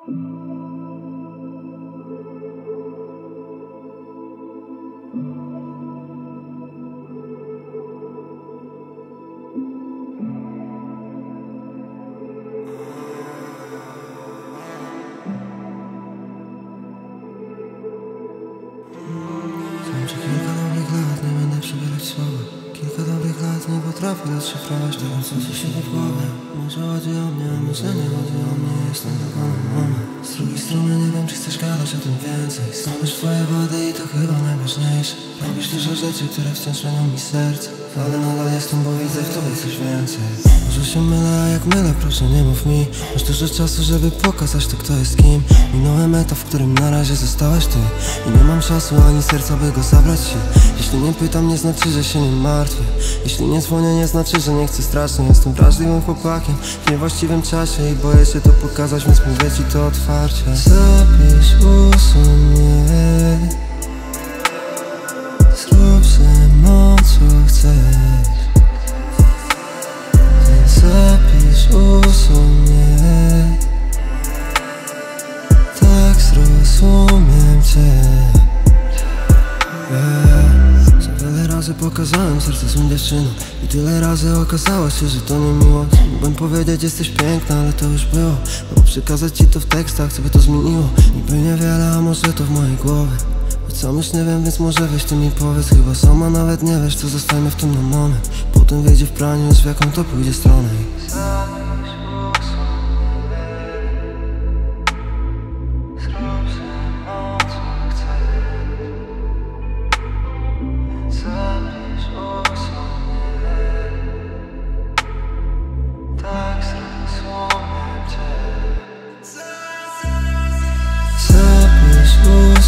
Kilka dobrych lat, nie będę przybierać słowa. Kilka dobrych lat, nie potrafię rozszyfrować tego, co ci siedzi w głowie. Może chodzi o mnie, a może nie chodzi o mnie. Jestem tylko moment. Z drugiej strony nie wiem, czy chcesz gadać o tym więcej. Słyszysz twoje wady i to chyba najważniejsze. Robisz dużo rzeczy, które wciąż ranią mi serce. Ale nadal jestem, bo widzę w tobie coś więcej. Może się mylę, a jak mylę, proszę nie mów mi. Masz dużo czasu, żeby pokazać to, kto jest kim. Minąłem etap, w którym na razie zostałaś ty. I nie mam czasu ani serca, by go zabrać ci. Jeśli nie pytam, nie znaczy, że się nie martwię. Jeśli nie dzwonię, nie znaczy, że nie chcę strasznie. Jestem wrażliwym chłopakiem w niewłaściwym czasie i boję się to pokazać, więc mówię ci to otwarcie. Zapisz, usuń mnie. Zrób ze mną co chcesz. Więc zapisz, usuń mnie. Tak zrozumiem cię. Za wiele razy pokazałem serce swym dziewczynom i tyle razy okazało się, że to nie miłość. Mógłbym powiedzieć, jesteś piękna, ale to już było. Albo przekazać ci to w tekstach, co by to zmieniło. Niby niewiele, a może to w mojej głowie. Choć sam już nie wiem, więc może weź ty mi powiedz. Chyba sama nawet nie wiesz, co zostajmy w tym na moment. Potem wyjdzie w praniu, już w jaką to pójdzie stronę. Zapisz,